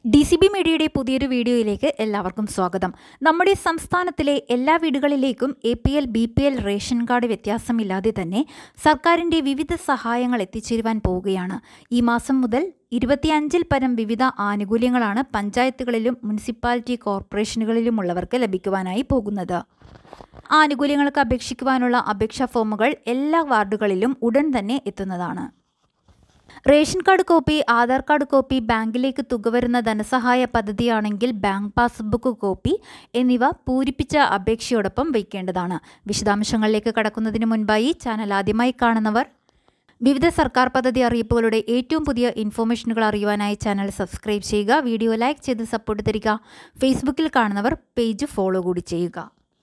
DCB മീഡിയയുടെ പുതിയൊരു വീഡിയോയിലേക്ക് എല്ലാവർക്കും സ്വാഗതം. നമ്മുടെ സംസ്ഥാനത്തിലെ എല്ലാ വീടുകളിലേക്കും APL BPL റേഷൻ കാർഡ് വ്യത്യാസമില്ലാതെ തന്നെ സർക്കാരിന്റെ വിവിധ സഹായങ്ങൾ എത്തിച്ചേരുവാൻ പോവുകയാണ്. ഈ മാസം മുതൽ 25-ൽ പരം വിവിധ ആനുകൂല്യങ്ങളാണ് പഞ്ചായത്തുകളിലും മുനിസിപ്പാലിറ്റി കോർപ്പറേഷനുകളിലുമുള്ളവർക്ക് ലഭിക്കുവാനായി പോകുന്നത്. ആനുകൂല്യങ്ങൾക്ക് അപേക്ഷിക്കുവാനുള്ള അപേക്ഷാ ഫോമുകൾ എല്ലാ വാർഡുകളിലും ഉടൻ തന്നെ എത്തുന്നതാണ്. Ration card copy, Aadhaar card copy, ബാങ്കിലേക്ക് തുക വരുന്ന ധനസഹായ പദ്ധതിയാണെങ്കിൽ ബാങ്ക് പാസ്ബുക്ക് കോപ്പി എന്നിവ പൂരിപ്പിച്ച അപേക്ഷയോടൊപ്പം വയ്ക്കേണ്ടതാണ്. വിശദാംശങ്ങളിലേക്ക് കടക്കുന്നതിന് മുൻപായി ചാനൽ ആദ്യമായി കാണുന്നവർ വിവിധ സർക്കാർ പദ്ധതി അറിയിപ്പുകളുടെ ഏറ്റവും പുതിയ ഇൻഫോർമേഷനുകൾ അറിയുവാനായി ചാനൽ സബ്സ്ക്രൈബ് ചെയ്യുക. വീഡിയോ ലൈക്ക് ചെയ്ത് സപ്പോർട്ട് തരിക. ഫേസ്ബുക്കിൽ കാണുന്നവർ പേജ് ഫോളോ കൂടി ചെയ്യുക.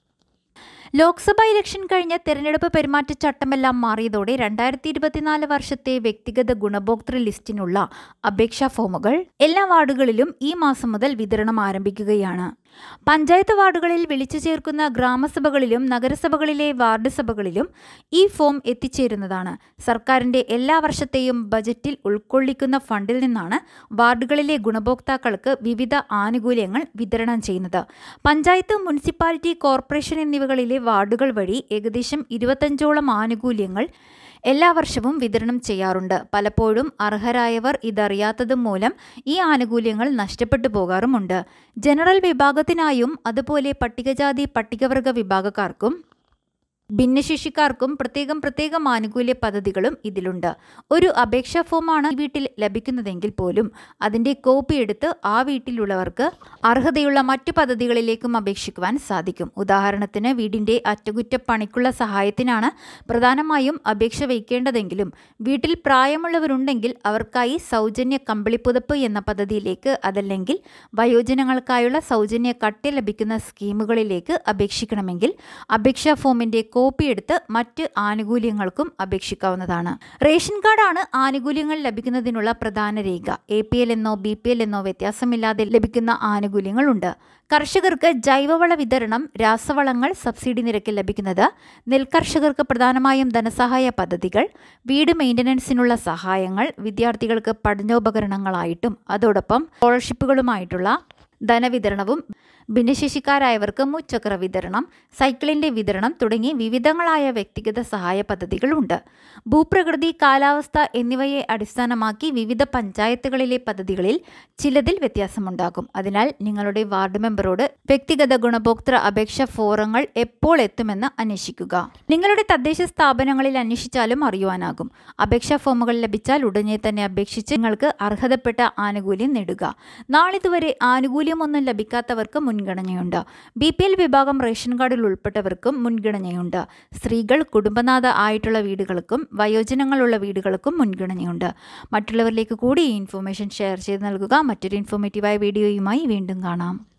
ലോക്സഭാ ഇലക്ഷൻ കഴിഞ്ഞ് തെരഞ്ഞെടുപ്പ് പെരുമാറ്റച്ചട്ടമെല്ലാം മാറിയതോടെ 2024 വർഷത്തെ വ്യക്തിഗത ഗുണഭോക്തൃ ലിസ്റ്റിനുള്ള അപേക്ഷാ ഫോമുകൾ എല്ലാ വാർഡുകളിലും ഈ മാസം മുതൽ വിതരണം ആരംഭിക്കുകയാണ്. പഞ്ചായത്ത് വാർഡുകളിൽ വിളിച്ചു ചേർക്കുന്ന ഗ്രാമസഭകളിലും നഗരസഭകളിലെ വാർഡ് സഭകളിലും ഈ ഫോം എത്തിച്ചേരുന്നതാണ്. സർക്കാരിന്റെ എല്ലാ വർഷത്തെയും ബജറ്റിൽ ഉൾക്കൊള്ളിക്കുന്ന ഫണ്ടിൽ നിന്നാണ് വാർഡുകളിലെ ഗുണഭോക്താക്കൾക്ക് വിവിധ ആനുകൂല്യങ്ങൾ വിതരണം ചെയ്യുന്നത്. പഞ്ചായത്ത്, മുനിസിപ്പാലിറ്റി, കോർപ്പറേഷൻ എന്നിവകളിലെ വാർഡുകൾ വഴി ഏകദേശം 25ഓളം ആനുകൂല്യങ്ങൾ എല്ലാ വർഷവും വിതരണം ചെയ്യാറുണ്ട്. പലപ്പോഴും അർഹരായവർ ഇതറിയാത്തത് മൂലം ഈ ആനുകൂല്യങ്ങൾ നഷ്ടപ്പെട്ടു പോകാറുമുണ്ട്. ജനറൽ വിഭാഗത്തിനായും അതുപോലെ പട്ടികജാതി പട്ടികവർഗ വിഭാഗക്കാർക്കും ഭിന്നശേഷിക്കാർക്കും പ്രത്യേകം ആനുകൂല്യ പദ്ധതികളും ഇതിലുണ്ട്. ഒരു അപേക്ഷാ ഫോമാണ് ഈ വീട്ടിൽ ലഭിക്കുന്നതെങ്കിൽ പോലും അതിൻ്റെ കോപ്പി എടുത്ത് ആ വീട്ടിലുള്ളവർക്ക് അർഹതയുള്ള മറ്റു പദ്ധതികളിലേക്കും അപേക്ഷിക്കുവാൻ സാധിക്കും. ഉദാഹരണത്തിന് വീടിൻ്റെ അറ്റകുറ്റപ്പണിക്കുള്ള സഹായത്തിനാണ് പ്രധാനമായും അപേക്ഷ വയ്ക്കേണ്ടതെങ്കിലും വീട്ടിൽ പ്രായമുള്ളവരുണ്ടെങ്കിൽ അവർക്കായി സൗജന്യ കമ്പിളിപ്പുതപ്പ് എന്ന പദ്ധതിയിലേക്ക്, അതല്ലെങ്കിൽ വയോജനങ്ങൾക്കായുള്ള സൗജന്യ കട്ടി ലഭിക്കുന്ന സ്കീമുകളിലേക്ക് അപേക്ഷിക്കണമെങ്കിൽ അപേക്ഷാ ഫോമിൻ്റെ കോപ്പി എടുത്ത് മറ്റ് ആനുകൂല്യങ്ങൾക്കും അപേക്ഷിക്കാവുന്നതാണ്. റേഷൻ കാർഡാണ് ആനുകൂല്യങ്ങൾ ലഭിക്കുന്നതിനുള്ള പ്രധാന രേഖ. APL എന്നോ BPL എന്നോ വ്യത്യാസമില്ലാതെ ലഭിക്കുന്ന ആനുകൂല്യങ്ങളുണ്ട്. കർഷകർക്ക് ജൈവവള വിതരണം, രാസവളങ്ങൾ സബ്സിഡി നിരക്കിൽ ലഭിക്കുന്നത്, നെൽകർഷകർക്ക് പ്രധാനമായും ധനസഹായ പദ്ധതികൾ, വീട് മെയിൻ്റനൻസിനുള്ള സഹായങ്ങൾ, വിദ്യാർത്ഥികൾക്ക് പഠനോപകരണങ്ങളായിട്ടും അതോടൊപ്പം സ്കോളർഷിപ്പുകളുമായിട്ടുള്ള ധനവിതരണവും, ഭിന്നശേഷിക്കാരായവർക്ക് മുച്ചക്ര വിതരണം, സൈക്കിളിൻ്റെ വിതരണം തുടങ്ങി വിവിധങ്ങളായ വ്യക്തിഗത സഹായ പദ്ധതികളുണ്ട്. ഭൂപ്രകൃതി, കാലാവസ്ഥ എന്നിവയെ അടിസ്ഥാനമാക്കി വിവിധ പഞ്ചായത്തുകളിലെ പദ്ധതികളിൽ ചിലതിൽ വ്യത്യാസമുണ്ടാകും. അതിനാൽ നിങ്ങളുടെ വാർഡ് മെമ്പറോട് വ്യക്തിഗത ഗുണഭോക്തൃ അപേക്ഷാ ഫോറങ്ങൾ എപ്പോൾ എത്തുമെന്ന് അന്വേഷിക്കുക. നിങ്ങളുടെ തദ്ദേശ സ്ഥാപനങ്ങളിൽ അന്വേഷിച്ചാലും അറിയുവാനാകും. അപേക്ഷാ ഫോമുകൾ ലഭിച്ചാൽ ഉടനെ തന്നെ അപേക്ഷിച്ച് നിങ്ങൾക്ക് അർഹതപ്പെട്ട ആനുകൂല്യം നേടുക. നാളിതുവരെ ആനുകൂല്യമൊന്നും ലഭിക്കാത്തവർക്ക് മുൻഗണനയുണ്ട്. BPL വിഭാഗം റേഷൻ കാർഡിൽ ഉൾപ്പെട്ടവർക്കും മുൻഗണനയുണ്ട്. സ്ത്രീകൾ, കുടുംബനാഥ ആയിട്ടുള്ള വീടുകൾക്കും വയോജനങ്ങളുള്ള വീടുകൾക്കും മുൻഗണനയുണ്ട്. മറ്റുള്ളവരിലേക്ക് കൂടി ഈ ഇൻഫോർമേഷൻ ഷെയർ ചെയ്ത് നൽകുക. മറ്റൊരു ഇൻഫോർമേറ്റീവായ വീഡിയോയുമായി വീണ്ടും കാണാം.